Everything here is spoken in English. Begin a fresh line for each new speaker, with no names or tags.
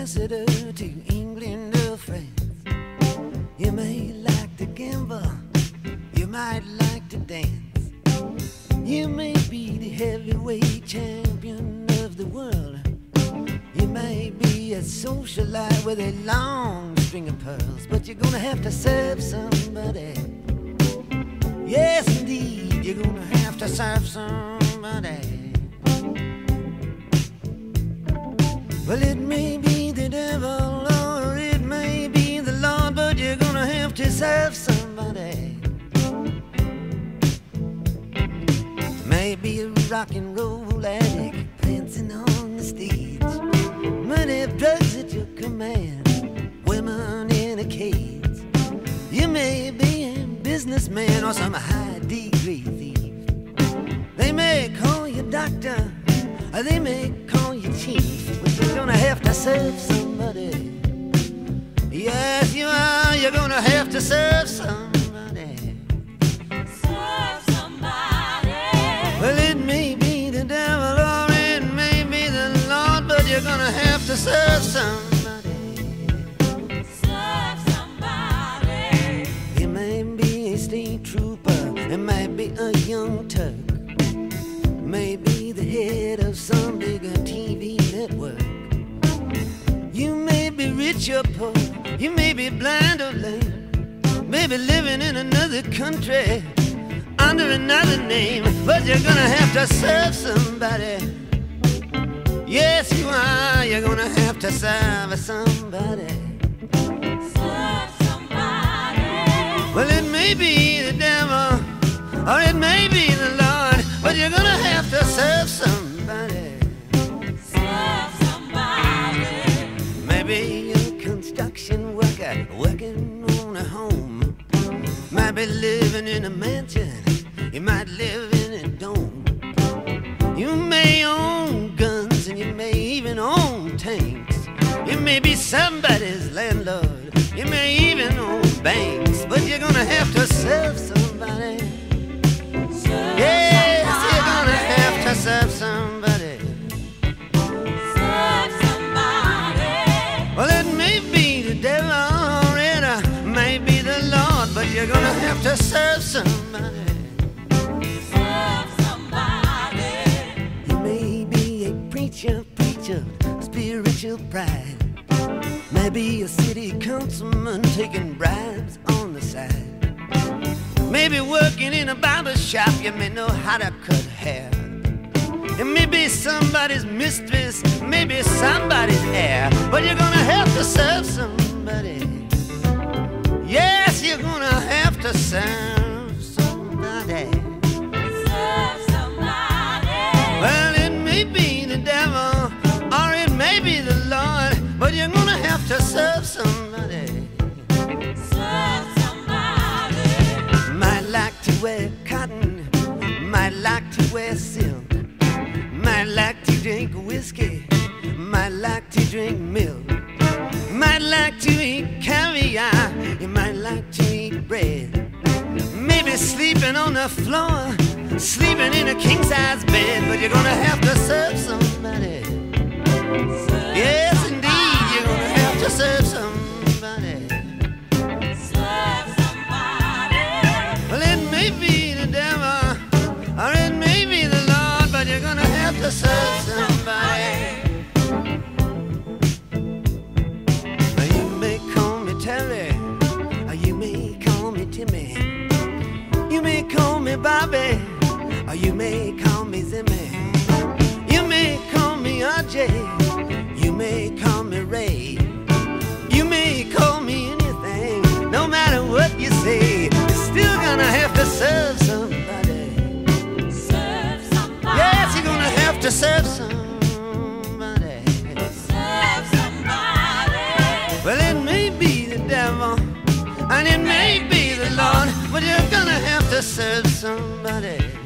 ambassador to England or France. You may like to gamble, you might like to dance. You may be the heavyweight champion of the world. You may be a socialite with a long string of pearls, but you're gonna have to serve somebody. Yes, indeed, you're gonna have to serve somebody. Well, it may be the devil or it may be the Lord, but you're gonna have to serve somebody. Maybe a rock and roll addict dancing on the stage, money, drugs at your command, women in a cage. You may be a businessman or some high-degree thief. They may call you doctor, or they may call you chief, but you're gonna have to serve somebody. Yes, you are. You're gonna have to serve somebody.
Serve somebody.
Well, it may be the devil or it may be the Lord, but you're gonna have to serve somebody.
Serve somebody.
You may be a state trooper, it might be a young Turk, maybe the head of some bigger TV network. You may be rich or poor, you may be blind or lame, maybe living in another country under another name, but you're gonna have to serve somebody. Yes, you are. You're gonna have to serve somebody.
Serve somebody.
Well, it may be the devil or it may be the Lord, but you're gonna have to serve somebody.
Serve somebody.
Maybe a construction worker working on a home, might be living in a mansion, you might live in a dome. You may own guns and you may even own tanks. You may be somebody's landlord, you may even own banks, but you're gonna have to serve somebody. Yes, you're gonna have to serve somebody.
Serve somebody.
Well, it may be the devil or it may be the Lord, but you're gonna have to serve somebody.
Serve somebody.
You may be a preacher, spiritual pride. Maybe a city councilman taking bribes on the side. Maybe working in a barber shop, you may know how to cut hair. It may be somebody's mistress, maybe somebody's heir, but you're gonna have to serve somebody. Yes, you're gonna have to serve somebody.
Serve somebody.
Well, it may be the devil or it may be the Lord, but you're gonna have to serve somebody.
Serve somebody.
Might like to wear cotton, might like to wear silk, might like to drink whiskey, might like to drink milk, might like to eat caviar, you might like to eat bread. Maybe sleeping on the floor, sleeping in a king-size bed, but you're gonna have to serve somebody. Yes, indeed, you're gonna have to serve somebody.
Serve somebody.
Well, it may be the devil or it may be the Lord, but you're gonna have to serve somebody. Now, you may call me Terry, or you may call me Timmy. You may call me Bobby, or you may call me Zimmy. You may call me RJ, you may call me Ray. You may call me anything, no matter what you say, you're still gonna have to serve somebody.
Serve somebody.
Yes, you're gonna have to serve somebody.
Serve somebody.
Well, it may be the devil and it may be the Lord, but you're gonna have to serve somebody.